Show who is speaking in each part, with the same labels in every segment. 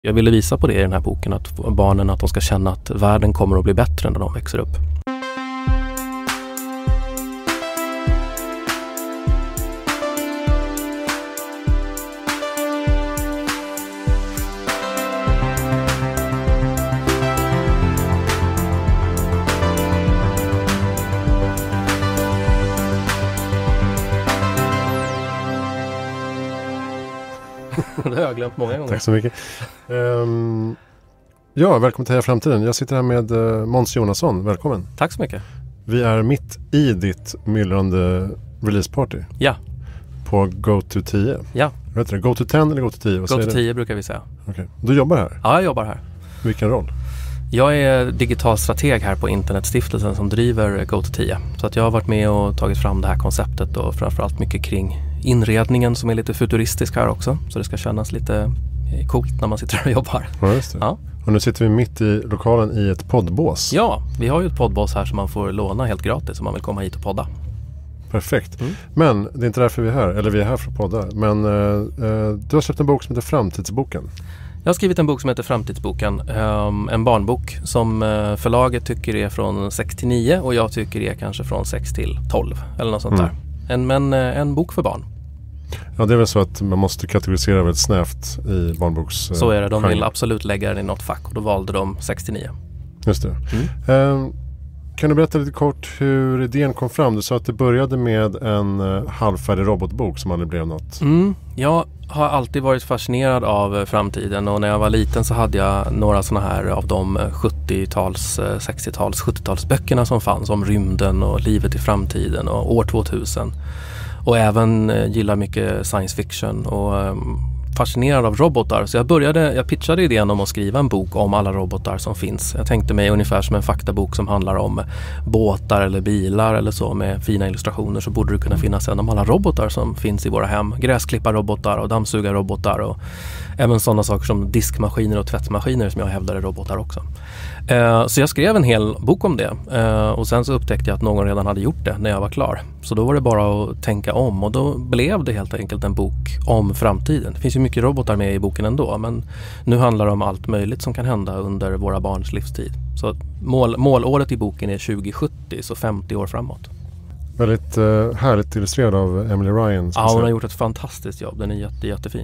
Speaker 1: Jag ville visa på det i den här boken, att barnen att de ska känna att världen kommer att bli bättre när de växer upp. Det har jag glömt många gånger.
Speaker 2: Tack så mycket. Ja, välkommen till Heja Framtiden. Jag sitter här med Måns Jonasson. Välkommen.
Speaker 1: Tack så mycket. Vi
Speaker 2: är mitt i ditt myllrande releaseparty.
Speaker 1: Ja.
Speaker 2: På Go to 10.
Speaker 1: Ja.
Speaker 2: Vad heter det? Go to 10 eller Go to 10?
Speaker 1: Go to 10 brukar vi säga.
Speaker 2: Okej. Du jobbar här?
Speaker 1: Ja, jag jobbar här.
Speaker 2: Vilken roll?
Speaker 1: Jag är digital strateg här på Internetstiftelsen som driver Go to 10. Så att jag har varit med och tagit fram det här konceptet och framförallt mycket kring inredningen som är lite futuristisk här också. Så det ska kännas lite coolt när man sitter och jobbar.
Speaker 2: Ja, just det.
Speaker 1: Ja.
Speaker 2: Och nu sitter vi mitt i lokalen i ett poddbås.
Speaker 1: Ja, vi har ju ett poddbås här som man får låna helt gratis om man vill komma hit och podda.
Speaker 2: Perfekt. Men det är inte därför vi är här. Eller vi är här för att podda. Men du har släppt en bok som heter Framtidsboken. Jag
Speaker 1: har skrivit en bok som heter Framtidsboken. En barnbok som förlaget tycker är från 6 till 9 och jag tycker är kanske från 6 till 12 eller något sånt där. En bok för barn.
Speaker 2: Ja, det är väl så att man måste kategorisera väldigt snävt i barnboks.
Speaker 1: Så är det, de vill absolut lägga den i något fack och då valde de 6 till 9.
Speaker 2: Just det. Kan du berätta lite kort hur idén kom fram? Du sa att det började med en halvfärdig robotbok som aldrig blev något.
Speaker 1: Jag har alltid varit fascinerad av framtiden och när jag var liten så hade jag några sådana här av de 70-tals, 60-tals, 70-talsböckerna som fanns om rymden och livet i framtiden och år 2000. Och även gillar mycket science fiction och fascinerad av robotar. Så jag pitchade idén om att skriva en bok om alla robotar som finns. Jag tänkte mig ungefär som en faktabok som handlar om båtar eller bilar eller så med fina illustrationer, så borde det kunna finnas en om alla robotar som finns i våra hem. Gräsklipparrobotar och dammsugarrobotar och även sådana saker som diskmaskiner och tvättmaskiner som jag hävdar är robotar också. Så jag skrev en hel bok om det och sen så upptäckte jag att någon redan hade gjort det när jag var klar. Så då var det bara att tänka om och då blev det helt enkelt en bok om framtiden. Det finns ju mycket robotar med i boken ändå, men nu handlar det om allt möjligt som kan hända under våra barns livstid. Så målåret i boken är 2070, så 50 år framåt.
Speaker 2: Väldigt härligt illustrerad av Emily Ryan.
Speaker 1: Ja, hon har gjort ett fantastiskt jobb. Den är jättefin.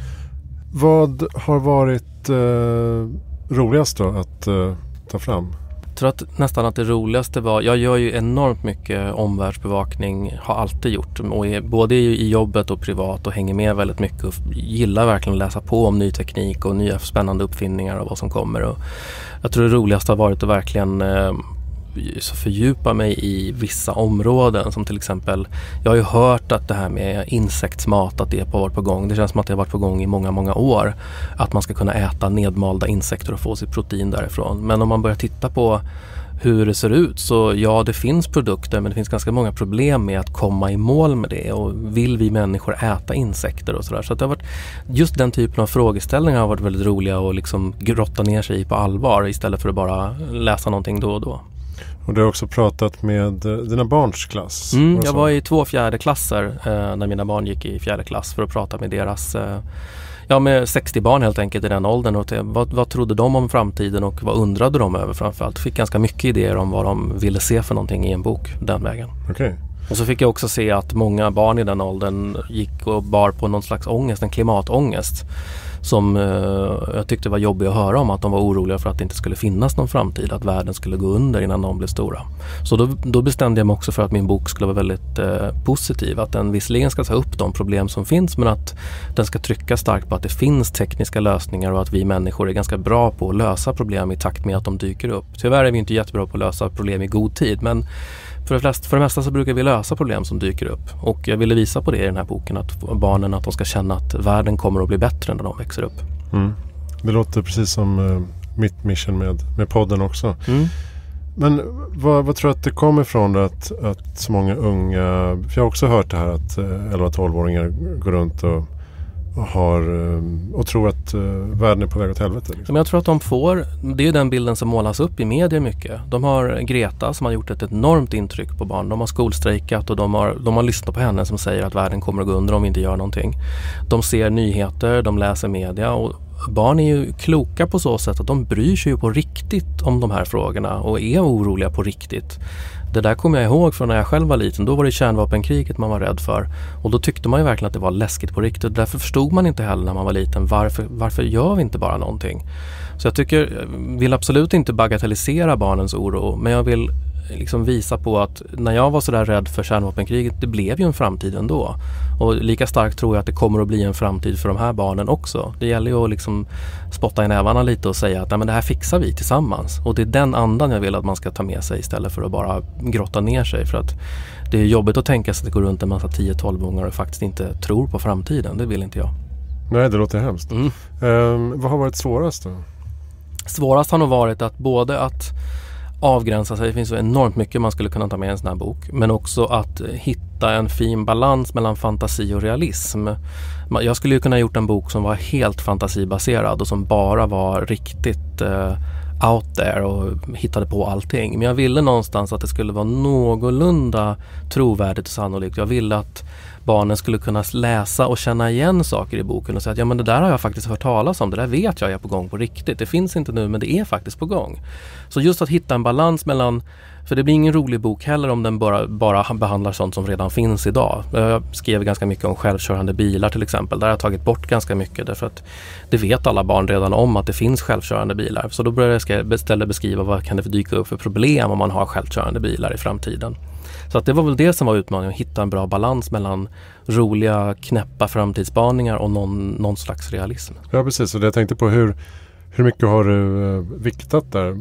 Speaker 2: Vad har varit roligast då att ta fram?
Speaker 1: Jag tror att nästan att det roligaste var, jag gör ju enormt mycket omvärldsbevakning, har alltid gjort, och både i jobbet och privat, och hänger med väldigt mycket och gillar verkligen att läsa på om ny teknik och nya spännande uppfinningar och vad som kommer. Och jag tror det roligaste har varit att verkligen fördjupa mig i vissa områden, som till exempel, jag har ju hört att det här med insektsmat, att det har varit på gång. Det känns som att det har varit på gång i många år, att man ska kunna äta nedmalda insekter och få sitt protein därifrån. Men om man börjar titta på hur det ser ut, så ja, det finns produkter, men det finns ganska många problem med att komma i mål med det, och vill vi människor äta insekter och sådär. Så att det har varit, just den typen av frågeställningar har varit väldigt roliga och liksom grotta ner sig i på allvar istället för att bara läsa någonting då och då.
Speaker 2: Och du har också pratat med dina barns klass.
Speaker 1: Jag var i 2 fjärdeklasser när mina barn gick i 4:e klass för att prata med deras, med 60 barn helt enkelt i den åldern. Och vad trodde de om framtiden och vad undrade de över framförallt. Fick ganska mycket idéer om vad de ville se för någonting i en bok den vägen.
Speaker 2: Okay.
Speaker 1: Och så fick jag också se att många barn i den åldern gick och bar på någon slags ångest, en klimatångest, som jag tyckte var jobbig att höra om, att de var oroliga för att det inte skulle finnas någon framtid, att världen skulle gå under innan de blev stora. Så då bestämde jag mig också för att min bok skulle vara väldigt positiv, att den visserligen ska ta upp de problem som finns, men att den ska trycka starkt på att det finns tekniska lösningar och att vi människor är ganska bra på att lösa problem i takt med att de dyker upp. Tyvärr är vi inte jättebra på att lösa problem i god tid, men för det mesta så brukar vi lösa problem som dyker upp. Och jag ville visa på det i den här boken, att barnen, att de ska känna att världen kommer att bli bättre när de växer upp.
Speaker 2: Det låter precis som mitt mission med podden också. Men vad tror du att det kommer ifrån att så många unga, för jag har också hört det här att 11-12-åringar går runt och tror att världen är på väg åt helvete. Liksom.
Speaker 1: Men jag tror att det är den bilden som målas upp i medier mycket. De har Greta som har gjort ett enormt intryck på barn. De har skolstrejkat och de har lyssnat på henne som säger att världen kommer att gå under om vi inte gör någonting. De ser nyheter, de läser media och barn är ju kloka på så sätt att de bryr sig ju på riktigt om de här frågorna och är oroliga på riktigt. Det där kommer jag ihåg från när jag själv var liten. Då var det kärnvapenkriget man var rädd för. Och då tyckte man ju verkligen att det var läskigt på riktigt. Därför förstod man inte heller när man var liten varför gör vi inte bara någonting. Så jag vill absolut inte bagatellisera barnens oro, men jag vill liksom visa på att när jag var så där rädd för kärnvapenkriget, det blev ju en framtid ändå. Och lika starkt tror jag att det kommer att bli en framtid för de här barnen också. Det gäller ju att liksom spotta i nävarna lite och säga att nej, men det här fixar vi tillsammans. Och det är den andan jag vill att man ska ta med sig istället för att bara grotta ner sig. För att det är jobbigt att tänka sig att det går runt en massa 10-12-åringar och faktiskt inte tror på framtiden. Det vill inte jag.
Speaker 2: Nej, det låter hemskt. Vad har varit svårast då?
Speaker 1: Svårast har nog varit att både att avgränsa sig, det finns så enormt mycket man skulle kunna ta med i en sån här bok, men också att hitta en fin balans mellan fantasi och realism. Jag skulle ju kunna gjort en bok som var helt fantasibaserad och som bara var riktigt out there och hittade på allting. Men jag ville någonstans att det skulle vara någorlunda trovärdigt och sannolikt. Jag ville att barnen skulle kunna läsa och känna igen saker i boken och säga att ja, men det där har jag faktiskt hört talas om, det där vet jag är på gång på riktigt. Det finns inte nu, men det är faktiskt på gång. Så just att hitta en balans mellan, för det blir ingen rolig bok heller om den bara behandlar sånt som redan finns idag. Jag skrev ganska mycket om självkörande bilar till exempel. Där har jag tagit bort ganska mycket därför att det vet alla barn redan om att det finns självkörande bilar. Så då började jag istället beskriva vad kan det dyka upp för problem om man har självkörande bilar i framtiden. Så att det var väl det som var utmaningen, att hitta en bra balans mellan roliga, knäppa framtidsspaningar och någon slags realism.
Speaker 2: Ja, precis. Och jag tänkte på hur mycket har du viktat där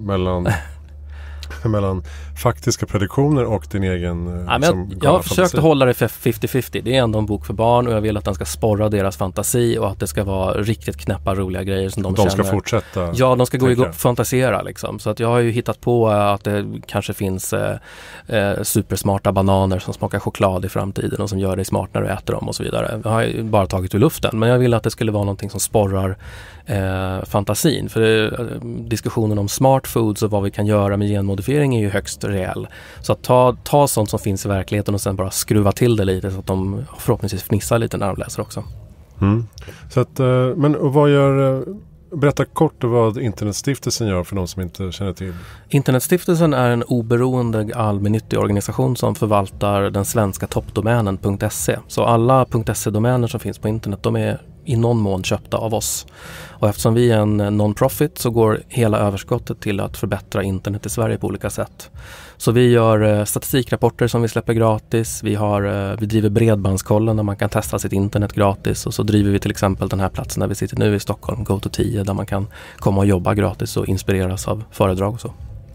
Speaker 2: mellan faktiska prediktioner och din egen
Speaker 1: jag har försökt hålla det för 50-50. Det är ändå en bok för barn och jag vill att den ska sporra deras fantasi och att det ska vara riktigt knäppa, roliga grejer som de känner.
Speaker 2: De ska fortsätta.
Speaker 1: Ja, de ska gå igång och fantasera liksom. Så att jag har ju hittat på att det kanske finns supersmarta bananer som smakar choklad i framtiden och som gör dig smart när du äter dem och så vidare. Jag har ju bara tagit ur luften, men jag vill att det skulle vara någonting som sporrar fantasin. För diskussionen om smart foods och vad vi kan göra med genmodifiering är ju högst reell. Så att ta sånt som finns i verkligheten och sen bara skruva till det lite så att de förhoppningsvis fnissar lite när de läser också.
Speaker 2: Så att, men berätta kort vad Internetstiftelsen gör för de som inte känner till.
Speaker 1: Internetstiftelsen är en oberoende allmännyttig organisation som förvaltar den svenska toppdomänen .se. Så alla .se-domäner som finns på internet, de är i någon mån köpta av oss. Och eftersom vi är en non-profit så går hela överskottet till att förbättra internet i Sverige på olika sätt. Så vi gör statistikrapporter som vi släpper gratis. Vi driver Bredbandskollen där man kan testa sitt internet gratis. Och så driver vi till exempel den här platsen där vi sitter nu i Stockholm, Go210, där man kan komma och jobba gratis och inspireras av föredrag och så.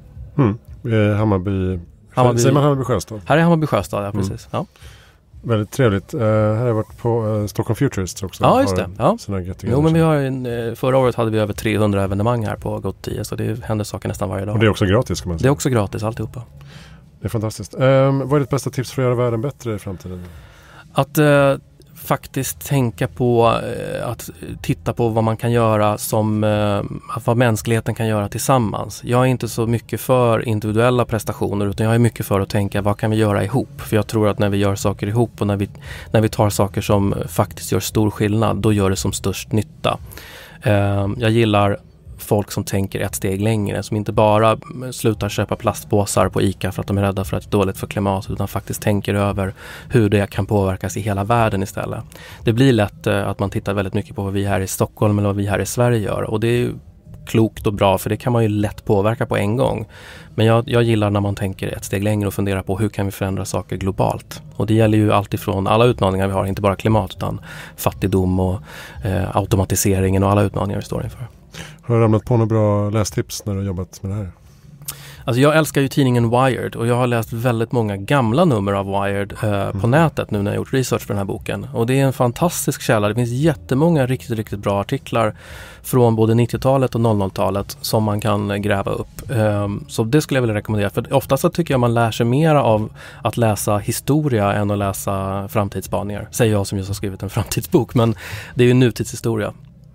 Speaker 2: Hammarby. Säger man Hammarby Sjöstad?
Speaker 1: Här är Hammarby Sjöstad, ja precis. Ja.
Speaker 2: Väldigt trevligt. Här har jag varit på Stockholm Futurists också.
Speaker 1: Ja, just det. Ja.
Speaker 2: Jo,
Speaker 1: men förra året hade vi över 300 evenemang här på Go210, så det händer saker nästan varje dag.
Speaker 2: Och det är också gratis, kan man säga.
Speaker 1: Det är också gratis, alltihopa.
Speaker 2: Det är fantastiskt. Vad är ditt bästa tips för att göra världen bättre i framtiden?
Speaker 1: Att faktiskt tänka på att titta på vad man kan göra vad mänskligheten kan göra tillsammans. Jag är inte så mycket för individuella prestationer, utan jag är mycket för att tänka vad kan vi göra ihop? För jag tror att när vi gör saker ihop och när vi tar saker som faktiskt gör stor skillnad, då gör det som störst nytta. Jag gillar folk som tänker ett steg längre, som inte bara slutar köpa plastpåsar på ICA för att de är rädda för att det är dåligt för klimatet, utan faktiskt tänker över hur det kan påverkas i hela världen istället. Det blir lätt att man tittar väldigt mycket på vad vi här i Stockholm eller vad vi här i Sverige gör, och det är ju klokt och bra, för det kan man ju lätt påverka på en gång. Men jag gillar när man tänker ett steg längre och funderar på hur kan vi förändra saker globalt. Och det gäller ju alltifrån alla utmaningar vi har, inte bara klimat utan fattigdom och automatiseringen och alla utmaningar vi står inför.
Speaker 2: Har du ramlat på några bra lästips när du har jobbat med det här?
Speaker 1: Alltså jag älskar ju tidningen Wired och jag har läst väldigt många gamla nummer av Wired på nätet nu när jag gjort research för den här boken. Och det är en fantastisk källa. Det finns jättemånga riktigt, riktigt bra artiklar från både 90-talet och 00-talet som man kan gräva upp. Så det skulle jag vilja rekommendera. För oftast så tycker jag man lär sig mer av att läsa historia än att läsa framtidsspaningar. Säger jag som just har skrivit en framtidsbok, men det är ju nutidshistoria.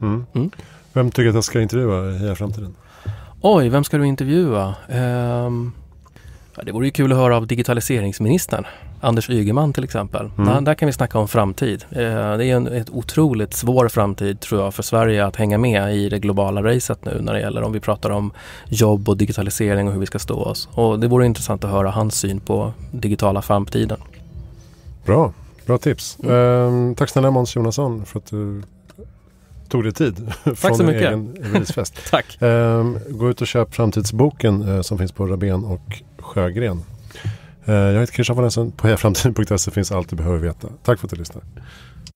Speaker 2: Vem tycker att jag ska intervjua i framtiden?
Speaker 1: Oj, vem ska du intervjua? Det vore ju kul att höra av digitaliseringsministern. Anders Ygeman till exempel. Där kan vi snacka om framtid. Det är en otroligt svår framtid tror jag för Sverige att hänga med i det globala racet nu när det gäller om vi pratar om jobb och digitalisering och hur vi ska stå oss. Och det vore intressant att höra hans syn på digitala framtiden.
Speaker 2: Bra tips. Tack snälla Måns Jonasson för att du tog dig tid från din egen releasefest.
Speaker 1: Tack.
Speaker 2: Gå ut och köp framtidsboken som finns på Rabén och Sjögren. Jag heter Christian von Essen. På hejaframtiden.se finns allt du behöver veta. Tack för att du lyssnar.